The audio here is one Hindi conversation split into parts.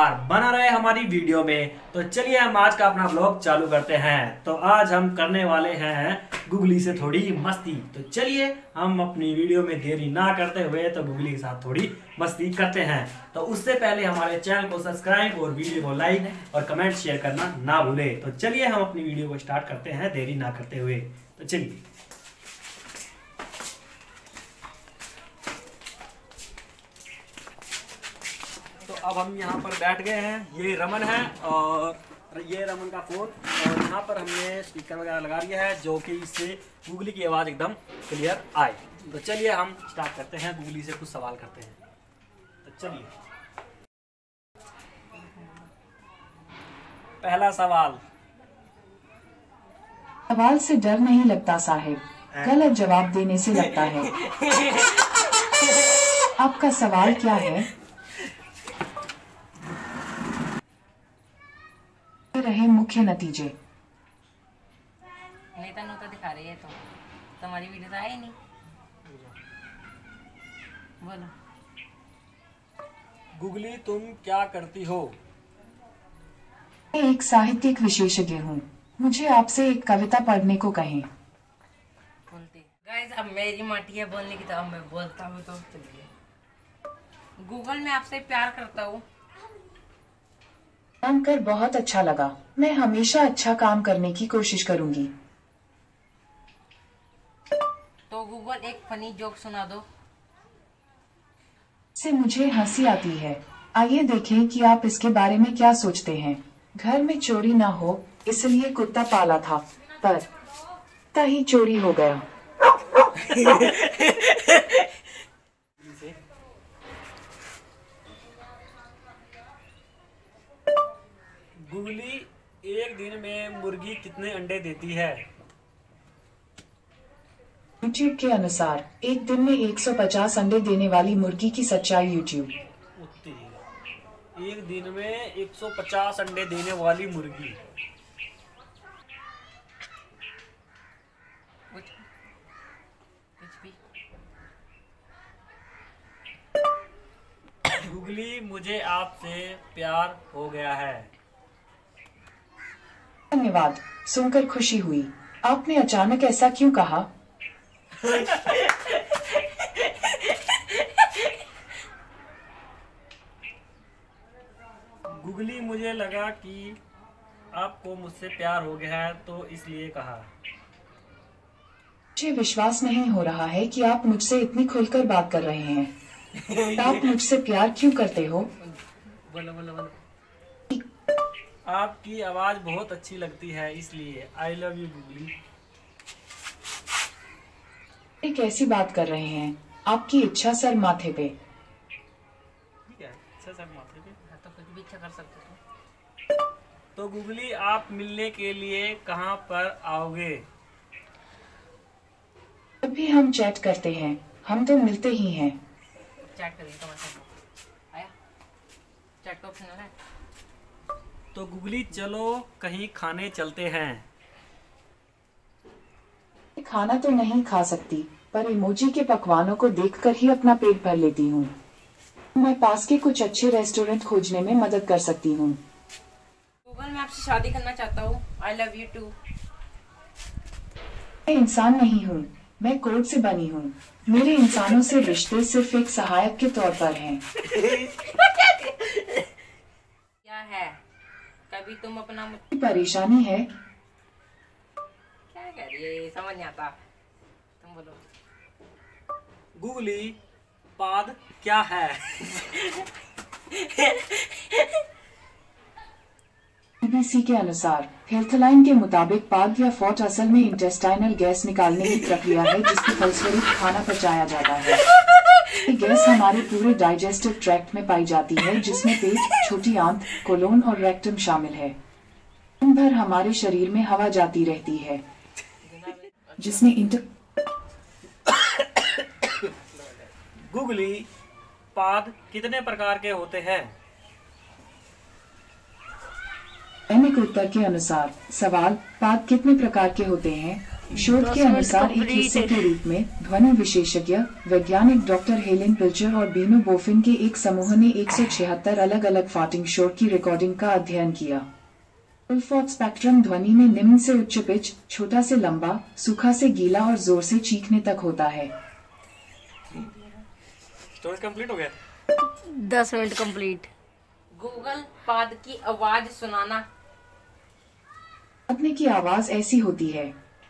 नमस्कार, बना रहे हमारी वीडियो में। तो चलिए हम आज का अपना ब्लॉग चालू करते हैं। तो आज हम करने वाले हैं गुगली से थोड़ी मस्ती। तो चलिए हम अपनी वीडियो में देरी ना करते हुए तो गुगली के साथ थोड़ी मस्ती करते हैं। तो उससे पहले हमारे चैनल को सब्सक्राइब और वीडियो को लाइक और कमेंट शेयर करना ना भूले। तो चलिए हम अपनी वीडियो को स्टार्ट करते हैं देरी ना करते हुए। तो चलिए। तो अब हम यहाँ पर बैठ गए हैं। ये रमन है और ये रमन का फोन, और यहाँ पर हमने स्पीकर वगैरह लगा दिया है जो कि इससे गूगली की आवाज़ एकदम क्लियर आए। तो चलिए हम स्टार्ट करते हैं, गूगली से कुछ सवाल करते हैं। तो चलिए, पहला सवाल। सवाल से डर नहीं लगता साहिब, गलत जवाब देने से लगता है। आपका सवाल क्या है? रहे मुख्य नतीजे। नेता नोता दिखा रही है तो तुम्हारी वीडियो तो आई नहीं। बोलो गूगली, तुम क्या करती हो? मैं एक साहित्यिक विशेषज्ञ हूँ। मुझे आपसे एक कविता पढ़ने को कहें। बोलते गाइस, अब मेरी माटी है बोलने की, तो अब मैं बोलता हूँ। तो चलिए, गूगल मैं आपसे प्यार करता हूँ। काम कर बहुत अच्छा लगा। मैं हमेशा अच्छा काम करने की कोशिश करूंगी। तो गूगल एक फनी जोक सुना दो। से मुझे हंसी आती है। आइए देखें कि आप इसके बारे में क्या सोचते हैं। घर में चोरी ना हो इसलिए कुत्ता पाला था, पर कुत्ता ही चोरी हो गया। गूगली, एक दिन में मुर्गी कितने अंडे देती है? YouTube के अनुसार एक दिन में 150 अंडे देने वाली मुर्गी की सच्चाई। YouTube एक दिन में 150 अंडे देने वाली मुर्गी। कुछ भी। गूगली, मुझे आपसे प्यार हो गया है। धन्यवाद, सुनकर खुशी हुई। आपने अचानक ऐसा क्यों कहा? गूगली, मुझे लगा कि आपको मुझसे प्यार हो गया है तो इसलिए कहा। मुझे विश्वास नहीं हो रहा है कि आप मुझसे इतनी खुलकर बात कर रहे हैं। आप मुझसे प्यार क्यों करते हो? बोलो बोलो बोलो। आपकी आवाज बहुत अच्छी लगती है इसलिए। I love you googly. एक ऐसी बात कर रहे हैं, आपकी इच्छा सर माथे पे। ठीक है, अच्छा सर माथे पे। हाँ, तो कुछ भी अच्छा कर सकते हो। तो गूगली, आप मिलने के लिए कहाँ पर आओगे? जब भी हम चैट करते हैं हम तो मिलते ही हैं। चैट करिए तो मतलब आया चैट का ऑप्शन है। तो गूगली, चलो कहीं खाने चलते हैं। खाना तो नहीं खा सकती, पर इमोजी के पकवानों को देखकर ही अपना पेट भर लेती हूँ। मैं पास के कुछ अच्छे रेस्टोरेंट खोजने में मदद कर सकती हूँ। गूगल, मैं आपसे शादी करना चाहता हूँ। I love you too. मैं इंसान नहीं हूँ, मैं कोड से बनी हूँ। मेरे इंसानों से रिश्ते सिर्फ एक सहायक के तौर पर हैं। क्या है? कभी तुम अपना परेशानी है? क्या कह रही है, समझ नहीं आता। तुम बोलो। गूगली, पाद क्या है? BBC के अनुसार हेल्थलाइन के मुताबिक पाद या फॉट असल में इंटेस्टाइनल गैस निकालने की प्रक्रिया है जिसके फलस्वरूप खाना पचाया जाता है। ये गैस हमारे पूरे डाइजेस्टिव ट्रैक्ट में पाई जाती है, जिसमें पेट, छोटी आंत, कोलोन और रेक्टम शामिल है। दिन भर हमारे शरीर में हवा जाती रहती है जिसमें गूगली, पाद कितने प्रकार के होते हैं? दैनिक उत्तर के अनुसार सवाल, पाद कितने प्रकार के होते हैं? शोध के अनुसार एक हिस्से के रूप में ध्वनि विशेषज्ञ वैज्ञानिक डॉक्टर हेलेन पिल्चर और बीनो बोफिन के एक समूह ने 176 अलग अलग फार्टिंग शोर की रिकॉर्डिंग का अध्ययन किया। उल्फॉट स्पेक्ट्रम ध्वनि में निम्न से उच्च पिच, छोटा से लंबा, सूखा से गीला और जोर से चीखने तक होता है। स्टोरेज कंप्लीट हो गया। 10 मिनट कंप्लीट। गूगल पाद की आवाज सुनाना। अपने की आवाज ऐसी होती है।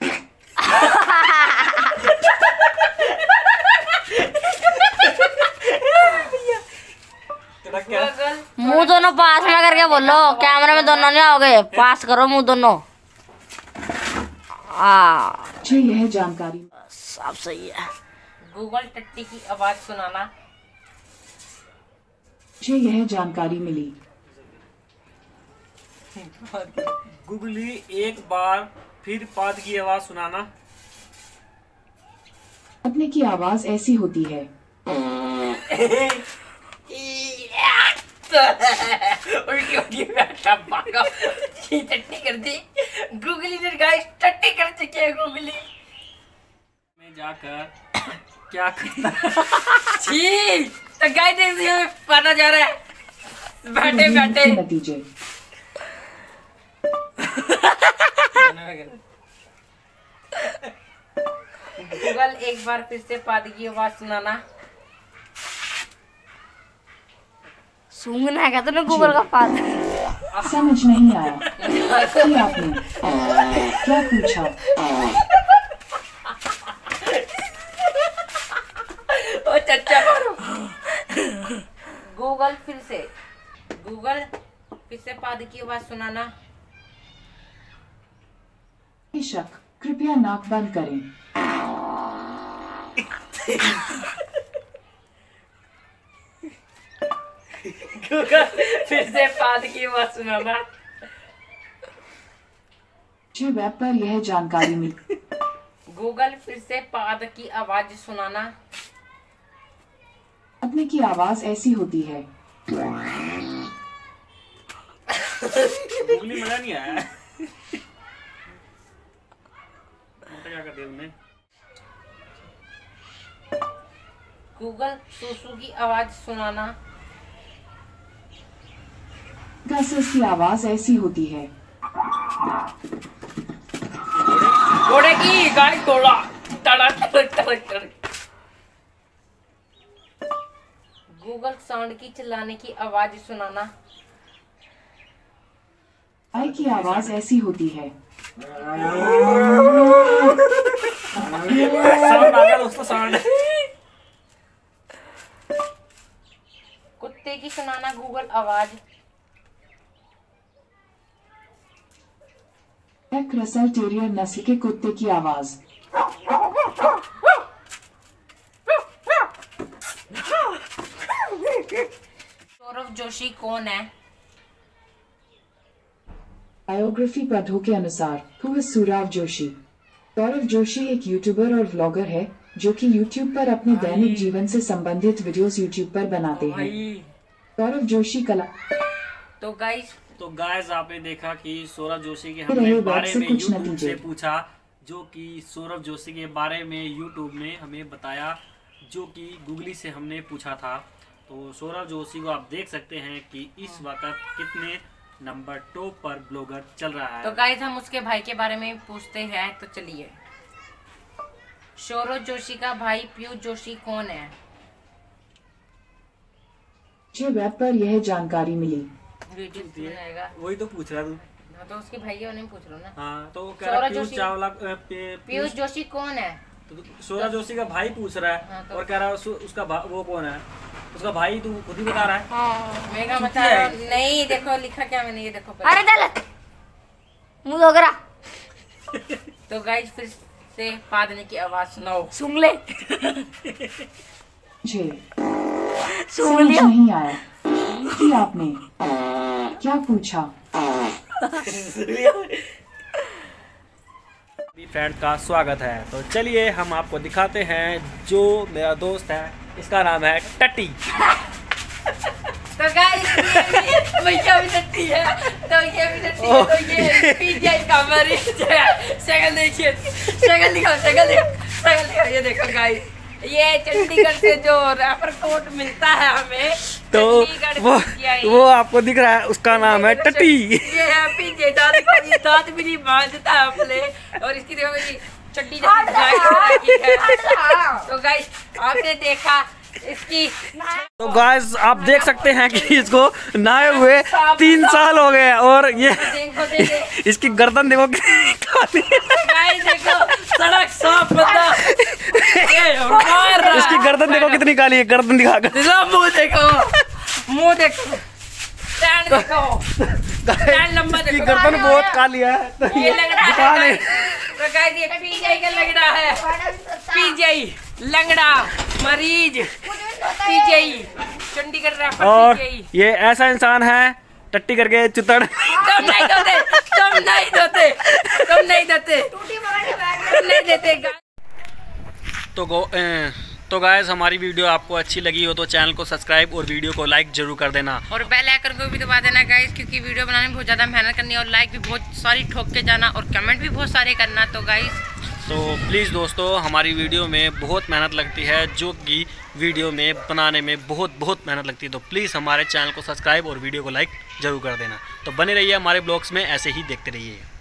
गूगल मुंह दोनों पास में करके बोलो, कैमरे में दोनों नहीं आओगे, पास करो मुंह दोनों। मुझे यह जानकारी सब सही है। गूगल टट्टी की आवाज सुनाना। मुझे यह जानकारी मिली। गूगली एक बार फिर पाद की आवाज सुनाना। अपने की आवाज ऐसी होती है। उल्टी उल्टी बैठा भागा, ये टट्टी कर दी गूगली ने। गाइस टट्टी कर चुकी है गूगली। मैं जाकर क्या करता। छी तो गाइस देखिए पाना जा रहा है बैठे बैठे। नतीजे गूगल एक बार फिर से पाद की आवाज सुनाना। सूंघना है क्या तूने गूगल का पाद? समझ नहीं आया कि आपने क्या पूछा। ओ चच्चा गूगल फिर से पाद की आवाज सुनाना। बेशक, कृपया नाक बंद करें। गूगल फिर से पाद की आवाज सुनाना। मुझे वेब पर यह जानकारी मिली। गूगल फिर से पाद की आवाज सुनाना। अपने की आवाज ऐसी होती है। गूगली मजा नहीं आया। क्या कर दिया तुमने? गूगल सूसू की आवाज सुनाना। गैसेस की आवाज ऐसी होती है। घोड़े की गाय तोड़ा तड़क तड़क तड़क तड़क। गूगल सांड की चिल्लाने की आवाज सुनाना। गाय की आवाज ऐसी होती है। साउंड आ गया दोस्तों, साउंड। कुत्ते की सुनाना गूगल आवाज। एक रसल टेरियर नस्ल के कुत्ते की आवाज। सौरभ जोशी कौन है? बायोग्राफी पदों के अनुसार हु इज सौरभ जोशी। सौरभ जोशी एक यूट्यूबर और व्लॉगर है जो कि यूट्यूब पर अपने दैनिक जीवन से संबंधित वीडियोस यूट्यूब पर बनाते हैं। सौरभ जोशी कला। तो गाइस आपने देखा कि सौरभ जोशी के रहे हमने वेब बारे से में कुछ यूट्यूब नतीजे। से पूछा, जो कि सौरभ जोशी के बारे में यूट्यूब ने हमें बताया, जो कि गूगली से हमने पूछा था। तो सौरभ जोशी को आप देख सकते हैं कि इस वक्त कितने नंबर 2 पर ब्लॉगर चल रहा है। तो गाइस हम उसके भाई के बारे में पूछते हैं। तो चलिए, सौरभ जोशी का भाई पीयूष जोशी कौन है? मुझे वेब पर यह जानकारी मिली। वीडियो बनाएगा। वही तो पूछ रहा तू। हाँ तो उसके भाई नहीं पूछ रहा ना। हाँ तो सौरभ पीयूष जोशी। चावला पीयूष जोशी कौन है? तो सौरभ जोशी का भाई पूछ रहा है। हाँ, तो- और कह रहा है उसका वो कौन है, उसका भाई तू खुद ही बता रहा है। मैं क्या बता रहा हूँ? नहीं देखो लिखा क्या मैंने, ये देखो अरे चल मुंह धो करा। तो गाइस फिर से पादने की आवाज सुनाओ। सूंघ ले। मुझे सूंघ समझ लिया। नहीं आया कि आपने क्या पूछा। फ्रेंड का स्वागत है। तो चलिए हम आपको दिखाते हैं जो मेरा दोस्त है, इसका नाम है टट्टी। तो गाइस भैया भी टट्टी है तो ये भी टट्टी है तो ये पीजीआई का मरीज है। शक्ल देखिए, शक्ल दिखाओ ये देखो गाइस, ये चंडीगढ़ से जो रैपर कोट मिलता है हमें तो वो आपको दिख रहा है, उसका नाम है टट्टी। ये है पीजीआई, दांत भी नहीं बांधता है अपने, और इसकी देखो ये चड्डी जैसी है। तो गाइस आपने देखा इसकी, तो गाइस आप देख सकते हैं कि इसको नहाए हुए 3 साल हो गए और ये देखो इसकी गर्दन देखो कितनी काली है। गाइस देखो सड़क साफ बंदा, इसकी गर्दन देखो कितनी काली है, गर्दन दिखाकर। मुंह देखो स्टैंड देखो, स्टैंड लंबा इसकी देखो, गर्दन बहुत काली है। तो ये लंगड़ा दिखा है नहीं। तो गाइस ये पीजीआई का लंगड़ा है, पीजीआई लंगड़ा मरीज, पीजीआई चंडीगढ़ रैपर और पीजीआई। ये ऐसा इंसान है टट्टी करके चुतड़। तुम नहीं देते guys। तो गाइस हमारी वीडियो आपको अच्छी लगी हो तो चैनल को सब्सक्राइब और वीडियो को लाइक जरूर कर देना, और बेल आइकन को भी दबा देना गाइस, क्योंकि वीडियो बनाने में बहुत ज़्यादा मेहनत करनी है, और लाइक भी बहुत सारी ठोक के जाना, और कमेंट भी बहुत सारे करना। तो गाइस तो प्लीज़ दोस्तों हमारी वीडियो में बहुत मेहनत लगती है, जो कि वीडियो में बनाने में बहुत मेहनत लगती है। तो प्लीज़ हमारे चैनल को सब्सक्राइब और वीडियो को लाइक ज़रूर कर देना। तो बने रहिए हमारे ब्लॉग्स में, ऐसे ही देखते रहिए।